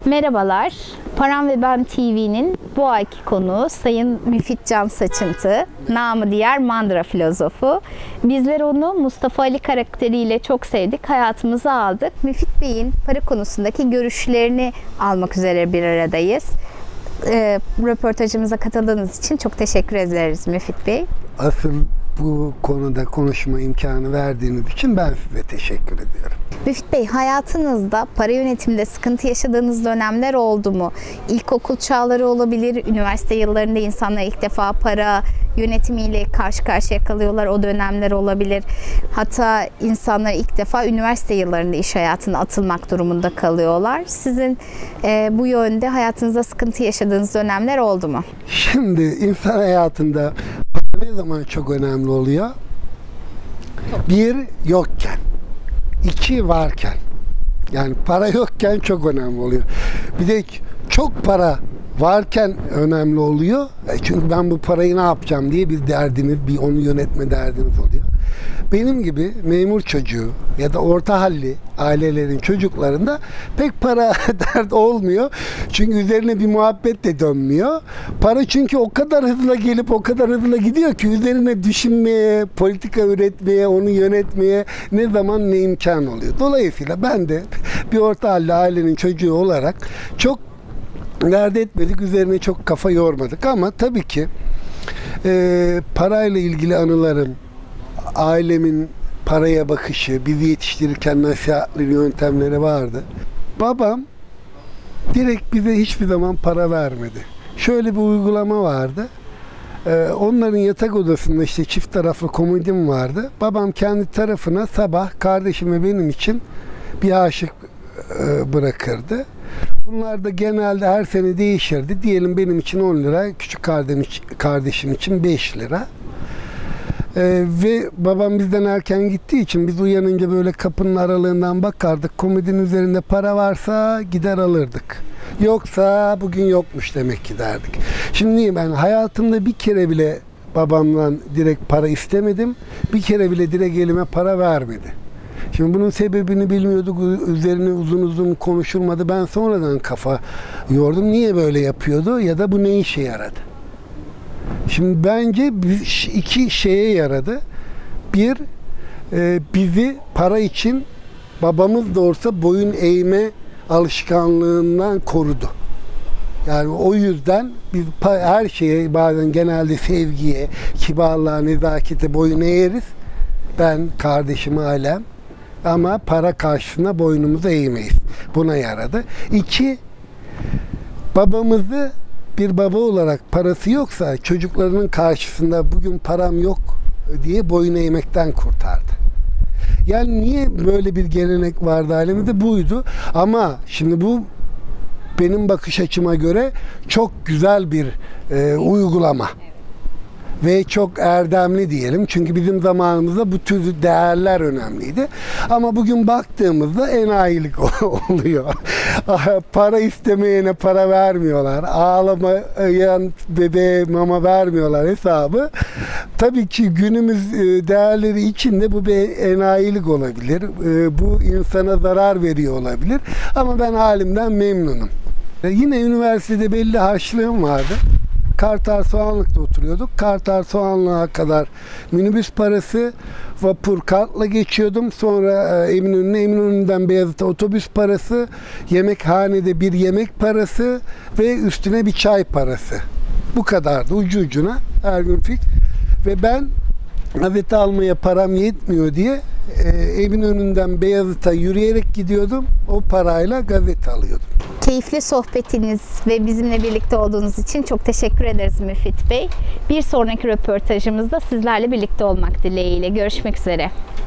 Merhabalar, Param ve Ben TV'nin bu ayki konuğu Sayın Müfit Can Saçıntı, namı diğer Mandıra filozofu. Bizler onu Mustafa Ali karakteriyle çok sevdik, hayatımıza aldık. Müfit Bey'in para konusundaki görüşlerini almak üzere bir aradayız. Röportajımıza katıldığınız için çok teşekkür ederiz Müfit Bey. Asıl bu konuda konuşma imkanı verdiğiniz için ben size teşekkür ediyorum. Müfit Bey, hayatınızda para yönetiminde sıkıntı yaşadığınız dönemler oldu mu? İlkokul çağları olabilir, üniversite yıllarında insanlar ilk defa para yönetimiyle karşı karşıya kalıyorlar, o dönemler olabilir. Hatta insanlar ilk defa üniversite yıllarında iş hayatına atılmak durumunda kalıyorlar. Sizin bu yönde hayatınızda sıkıntı yaşadığınız dönemler oldu mu? Şimdi insan hayatında ne zaman çok önemli oluyor? Bir, yokken. İki, varken. Yani para yokken çok önemli oluyor. Bir de çok para varken önemli oluyor. Çünkü ben bu parayı ne yapacağım diye bir derdiniz, bir onu yönetme derdiniz oluyor. Benim gibi memur çocuğu ya da orta halli ailelerin çocuklarında pek para dert olmuyor. Çünkü üzerine bir muhabbet de dönmüyor. Para çünkü o kadar hızlı gelip o kadar hızlı gidiyor ki üzerine düşünmeye, politika üretmeye, onu yönetmeye ne zaman ne imkan oluyor. Dolayısıyla ben de bir orta halli ailenin çocuğu olarak çok dert etmedik, üzerine çok kafa yormadık ama tabii ki parayla ilgili anılarım, ailemin paraya bakışı, bizi yetiştirirken nasihatleri, yöntemleri vardı. Babam direkt bize hiçbir zaman para vermedi. Şöyle bir uygulama vardı. Onların yatak odasında işte çift taraflı komodin vardı. Babam kendi tarafına sabah kardeşim ve benim için bir haşık bırakırdı. Bunlar da genelde her sene değişirdi. Diyelim benim için 10 lira, küçük kardeşim için 5 lira. Ve babam bizden erken gittiği için biz uyanınca böyle kapının aralığından bakardık. Komodinin üzerinde para varsa gider alırdık. Yoksa bugün yokmuş demek ki derdik. Şimdi ben hayatımda bir kere bile babamdan direkt para istemedim. Bir kere bile direkt elime para vermedi. Şimdi bunun sebebini bilmiyorduk. Üzerine uzun uzun konuşulmadı. Ben sonradan kafa yordum. Niye böyle yapıyordu ya da bu ne işe yaradı? Şimdi bence iki şeye yaradı. Bir, bizi para için babamız da olsa boyun eğme alışkanlığından korudu. Yani o yüzden biz her şeye, bazen genelde sevgiye, kibarlığa, nezakete boyun eğeriz. Ben, kardeşim, ailem. Ama para karşısında boynumuzu eğmeyiz. Buna yaradı. İki, babamızı bir baba olarak parası yoksa çocuklarının karşısında bugün param yok diye boyun eğmekten kurtardı. Yani niye böyle bir gelenek vardı ailemizde? Buydu. Ama şimdi bu benim bakış açıma göre çok güzel bir uygulama. Ve çok erdemli diyelim. Çünkü bizim zamanımızda bu tür değerler önemliydi. Ama bugün baktığımızda enayilik oluyor. Para istemeyene para vermiyorlar. Ağlamayan bebeğe mama vermiyorlar hesabı. Tabii ki günümüz değerleri içinde bu bir enayilik olabilir. Bu insana zarar veriyor olabilir. Ama ben halimden memnunum. Yine üniversitede belli harçlığım vardı. Kartal Soğanlık'ta oturuyorduk. Kartal Soğanlık'a kadar minibüs parası, vapur kartla geçiyordum. Sonra Eminönü'nden Beyazıt'a otobüs parası, yemekhanede bir yemek parası ve üstüne bir çay parası. Bu kadardı ucu ucuna her gün fix. Ve ben gazete almaya param yetmiyor diye Eminönü'nden Beyazıt'a yürüyerek gidiyordum. O parayla gazete alıyordum. Keyifli sohbetiniz ve bizimle birlikte olduğunuz için çok teşekkür ederiz Müfit Bey. Bir sonraki röportajımızda sizlerle birlikte olmak dileğiyle. Görüşmek üzere.